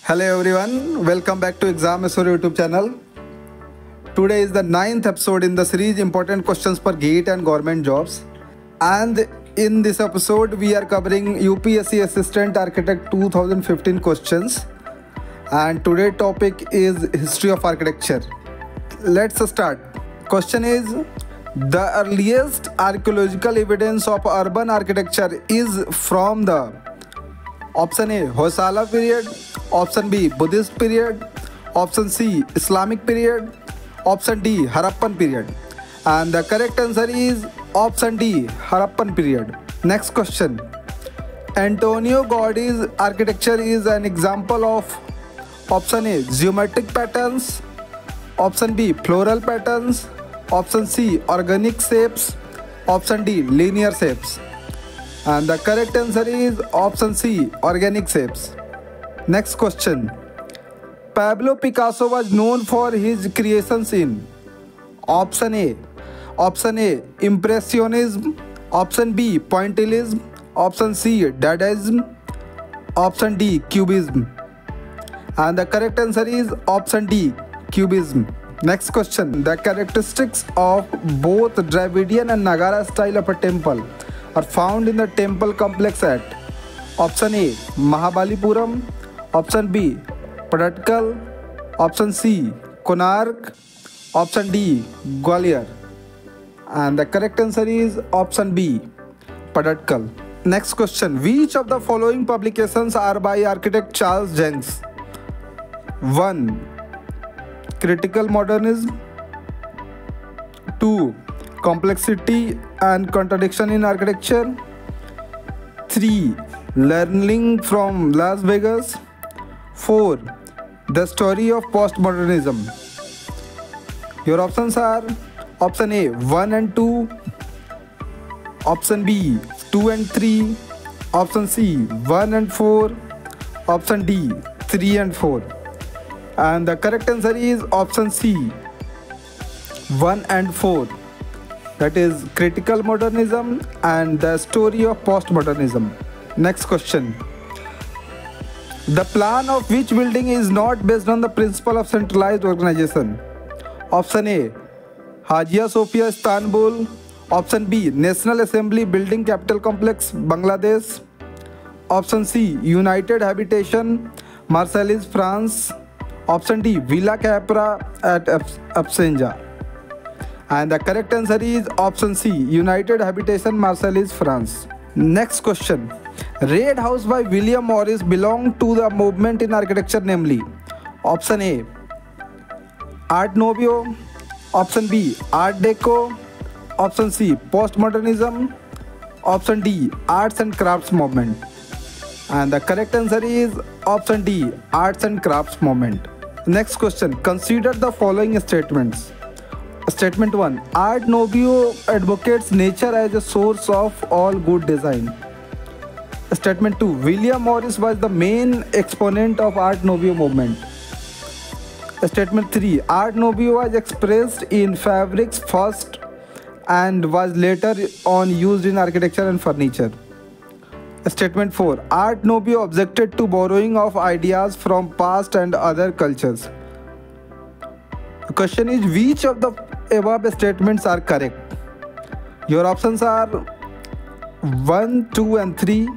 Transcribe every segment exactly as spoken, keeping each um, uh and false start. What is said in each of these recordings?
Hello everyone, welcome back to Exam Assure YouTube channel. Today is the ninth episode in the series Important Questions for GATE and Government Jobs. And in this episode, we are covering U P S C Assistant Architect two thousand fifteen questions. And today's topic is History of Architecture. Let's start. Question is, the earliest archaeological evidence of urban architecture is from the Option A, Hoysala period. Option B, Buddhist period. Option C, Islamic period. Option D, Harappan period. And the correct answer is Option D, Harappan period. Next question. Antonio Gaudi's architecture is an example of Option A, geometric patterns. Option B, floral patterns. Option C, organic shapes. Option D, linear shapes. And the correct answer is Option C, organic shapes. Next question. Pablo Picasso was known for his creations in Option A. Option A, Impressionism. Option B, Pointillism. Option C, Dadaism. Option D, Cubism. And the correct answer is Option D, Cubism. Next question. The characteristics of both Dravidian and Nagara style of a temple are found in the temple complex at Option A, Mahabalipuram. Option B, Padatkal. Option C, Konark. Option D, Gwalior. And the correct answer is Option B, Padatkal. Next question. Which of the following publications are by architect Charles Jencks? one. Critical Modernism. two. Complexity and Contradiction in Architecture. three. Learning from Las Vegas. four. The Story of Postmodernism. Your options are Option A, one and two. Option B, two and three. Option C, one and four. Option D, three and four. And the correct answer is Option C, one and four. That is Critical Modernism and The Story of Postmodernism. Next question. The plan of which building is not based on the principle of centralized organization? Option A, Hagia Sophia, Istanbul. Option B, National Assembly Building Capital Complex, Bangladesh. Option C, United Habitation, Marseilles, France. Option D, Villa Capra at Absenja. And the correct answer is Option C, United Habitation, Marseilles, France. Next question. Red House by William Morris belonged to the movement in architecture, namely Option A, Art Nouveau. Option B, Art Deco. Option C, Postmodernism. Option D, Arts and Crafts movement. And the correct answer is Option D, Arts and Crafts movement. Next question. Consider the following statements. Statement one. Art Nouveau advocates nature as a source of all good design. Statement two. William Morris was the main exponent of Art Nouveau movement. Statement three. Art Nouveau was expressed in fabrics first and was later on used in architecture and furniture. Statement four. Art Nouveau objected to borrowing of ideas from past and other cultures. The question is, which of the above statements are correct? Your options are one, two and three.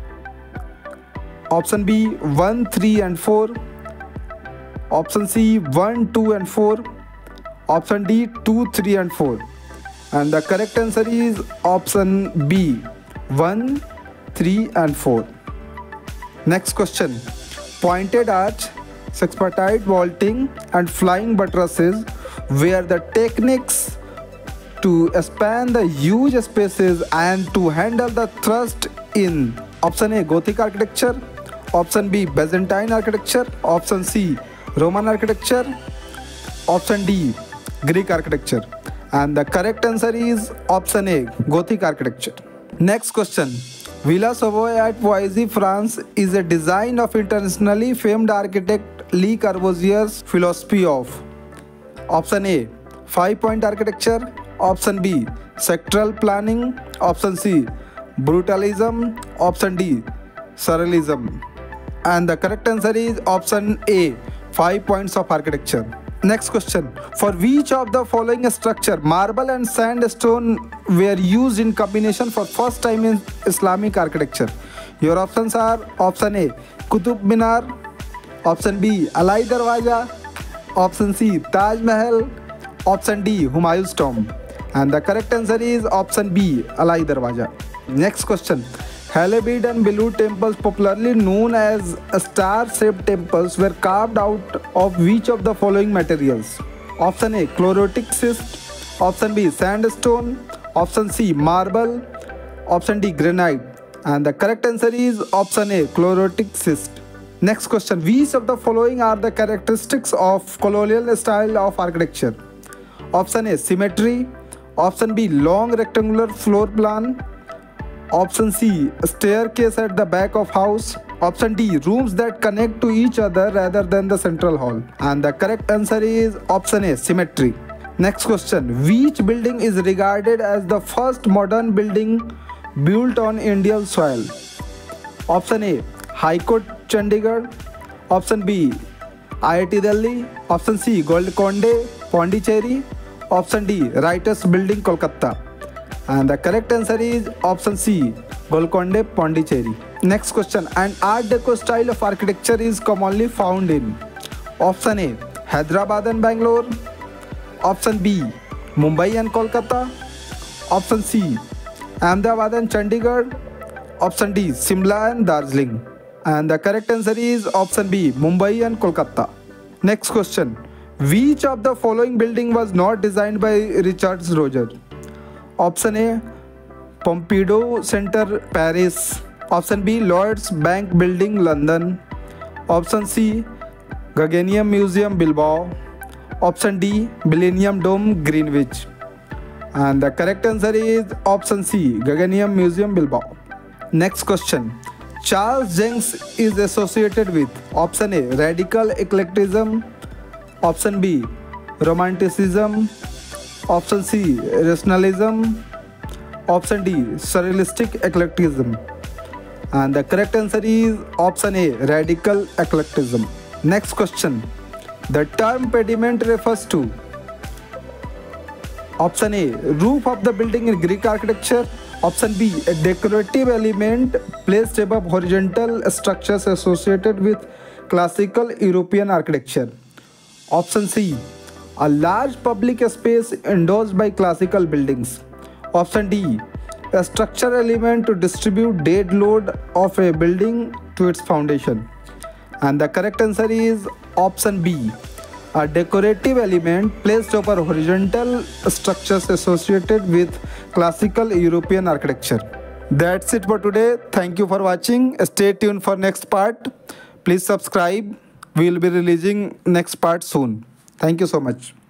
Option B, one, three and four. Option C, one, two and four. Option D, two, three and four. And the correct answer is Option B, one, three and four. Next question. Pointed arch, sexpartite vaulting and flying buttresses were the techniques to span the huge spaces and to handle the thrust in Option A, Gothic architecture. Option B, Byzantine architecture. Option C, Roman architecture. Option D, Greek architecture. And the correct answer is Option A, Gothic architecture. Next question. Villa Savoye at Poissy, France is a design of internationally famed architect Le Corbusier's philosophy of Option A, five-point architecture. Option B, sectoral planning. Option C, brutalism. Option D, surrealism. And the correct answer is option A, five points of architecture. Next question. For which of the following structure marble and sandstone were used in combination for first time in Islamic architecture? Your options are option A, Qutub Minar, option B, Alai Darwaja, option C, Taj Mahal, option D, Humayun's tomb. And the correct answer is option B, Alai Darwaja. Next question. Halebid and Belur temples, popularly known as star-shaped temples, were carved out of which of the following materials? Option A, chlorotic schist, option B, sandstone, option C, marble, option D, granite. And the correct answer is option A, chlorotic schist. Next question. Which of the following are the characteristics of colonial style of architecture? Option A, symmetry, option B, long rectangular floor plan, option C, staircase at the back of house, option D, rooms that connect to each other rather than the central hall. And the correct answer is option A, symmetry. Next question. Which building is regarded as the first modern building built on Indian soil? Option A, High Court Chandigarh, option B, I I T Delhi, option C, Golconda Pondicherry, option D, Writers Building Kolkata. And the correct answer is option C, Golconda Pondicherry. Next question. An Art Deco style of architecture is commonly found in option A, Hyderabad and Bangalore, option B, Mumbai and Kolkata, option C, Ahmedabad and Chandigarh, option D, Simla and Darjeeling. And the correct answer is option B, Mumbai and Kolkata. Next question. Which of the following building was not designed by Richard Rogers? Option A, Pompidou Center, Paris. Option B, Lloyds Bank Building, London. Option C, Guggenheim Museum, Bilbao. Option D, Millennium Dome, Greenwich. And the correct answer is option C, Guggenheim Museum, Bilbao. Next question. Charles Jenkins is associated with option A, radical eclecticism, option B, romanticism, option C, rationalism, option D, surrealistic eclecticism. And the correct answer is option A, radical eclecticism. Next question. The term pediment refers to option A, roof of the building in Greek architecture, option B, a decorative element placed above horizontal structures associated with classical European architecture, option C, a large public space endorsed by classical buildings, option D, a structural element to distribute dead load of a building to its foundation. And the correct answer is option B, a decorative element placed over horizontal structures associated with classical European architecture. That's it for today. Thank you for watching. Stay tuned for next part. Please subscribe. We will be releasing next part soon. Thank you so much.